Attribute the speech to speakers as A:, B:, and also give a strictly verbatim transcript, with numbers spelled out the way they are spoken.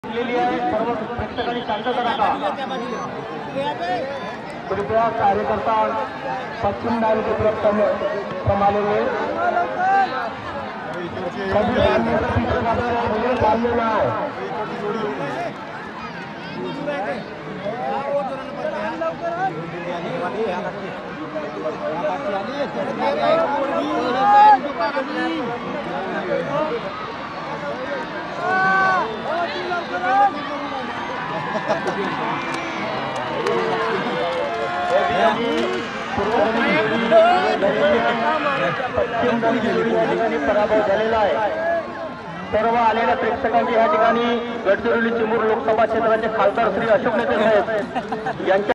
A: सर्व प्रेक्षकांनी शांतता राखा। कृपया कार्यकर्ता पश्चिम डाल की तरफ संभालेंगे। सभी ना पराभव झालेला आहे। सर्व आलेल्या प्रेक्षकांची या ठिकाणी गडचिरोली चिमूर लोकसभा क्षेत्राचे खासदार श्री अशोक नेते साहेब यांच्या